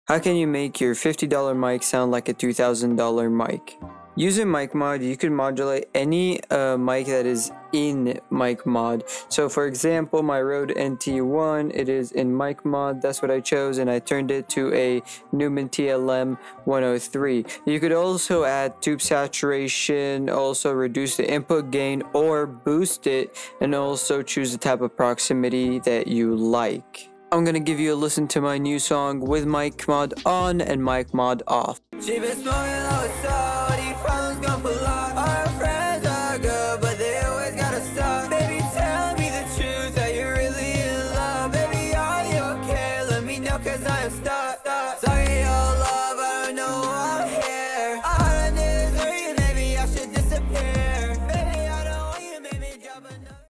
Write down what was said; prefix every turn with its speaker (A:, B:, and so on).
A: How can you make your $50 mic sound like a $2,000 mic? Using Mic Mod, you can modulate any mic that is in Mic Mod. So for example, my Rode NT1, it is in Mic Mod. That's what I chose, and I turned it to a Neumann TLM 103. You could also add tube saturation, also reduce the input gain or boost it, and also choose the type of proximity that you like. I'm gonna give you a listen to my new song with Mic Mod on and Mic Mod off.
B: She been smoking outside.